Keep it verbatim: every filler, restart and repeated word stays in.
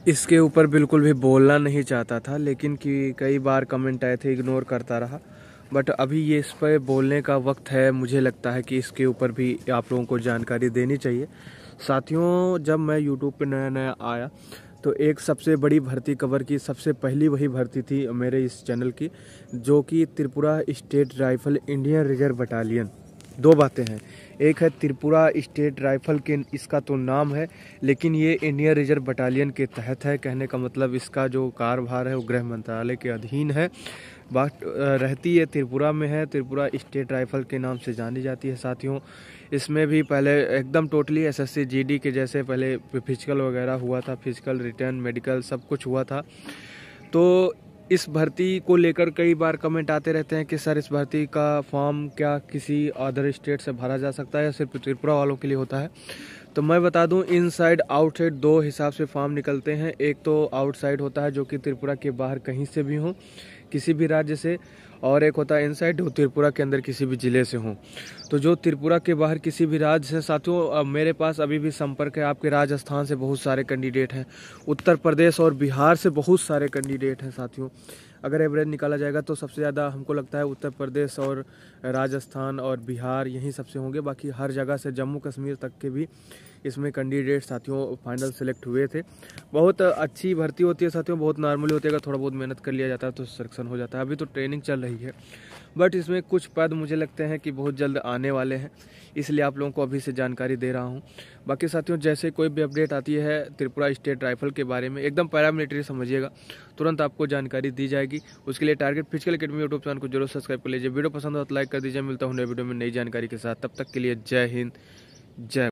इसके ऊपर बिल्कुल भी बोलना नहीं चाहता था, लेकिन कि कई बार कमेंट आए थे, इग्नोर करता रहा। बट अभी ये इस पर बोलने का वक्त है। मुझे लगता है कि इसके ऊपर भी आप लोगों को जानकारी देनी चाहिए। साथियों, जब मैं यूट्यूब पे नया नया आया तो एक सबसे बड़ी भर्ती कवर की सबसे पहली वही भर्ती थी मेरे इस चैनल की, जो कि Tripura state rifle Indian reserve battalion. दो बातें हैं, एक है त्रिपुरा स्टेट राइफल के, इसका तो नाम है, लेकिन ये इंडियन रिजर्व बटालियन के तहत है। कहने का मतलब इसका जो कार्यभार है वो गृह मंत्रालय के अधीन है। बात रहती है त्रिपुरा में है, त्रिपुरा स्टेट राइफल के नाम से जानी जाती है। साथियों, इसमें भी पहले एकदम टोटली एसएससी जीडी के जैसे पहले फिजिकल वगैरह हुआ था, फिजिकल रिटर्न मेडिकल सब कुछ हुआ था। तो इस भर्ती को लेकर कई बार कमेंट आते रहते हैं कि सर इस भर्ती का फॉर्म क्या किसी अदर स्टेट से भरा जा सकता है या सिर्फ त्रिपुरा वालों के लिए होता है? तो मैं बता दूं, इनसाइड आउटसाइड दो हिसाब से फॉर्म निकलते हैं। एक तो आउटसाइड होता है जो कि त्रिपुरा के बाहर कहीं से भी हो, किसी भी राज्य से, और एक होता है इनसाइड जो त्रिपुरा के अंदर किसी भी जिले से हो। तो जो त्रिपुरा के बाहर किसी भी राज्य से, साथियों मेरे पास अभी भी संपर्क है। आपके राजस्थान से बहुत सारे कैंडिडेट हैं, उत्तर प्रदेश और बिहार से बहुत सारे कैंडिडेट हैं। साथियों, अगर एवरेज निकाला जाएगा तो सबसे ज़्यादा हमको लगता है उत्तर प्रदेश और राजस्थान और बिहार यहीं सबसे होंगे। बाकी हर जगह से, जम्मू कश्मीर तक के भी इसमें कैंडिडेट साथियों फाइनल सेलेक्ट हुए थे। बहुत अच्छी भर्ती होती है साथियों, बहुत नॉर्मली होती है। अगर थोड़ा बहुत मेहनत कर लिया जाता है तो सिलेक्शन हो जाता है। अभी तो ट्रेनिंग चल रही है, बट इसमें कुछ पद मुझे लगते हैं कि बहुत जल्द आने वाले हैं, इसलिए आप लोगों को अभी से जानकारी दे रहा हूं। बाकी साथियों, जैसे कोई भी अपडेट आती है त्रिपुरा स्टेट राइफल के बारे में, एकदम पैरामिलिट्री समझिएगा, तुरंत आपको जानकारी दी जाएगी। उसके लिए target physical academy YouTube channel को जरूर सब्सक्राइब कर लीजिए। वीडियो पसंद हो तो लाइक कर दीजिए। मिलता हूँ नए वीडियो में नई जानकारी के साथ, तब तक के लिए जय हिंद, जय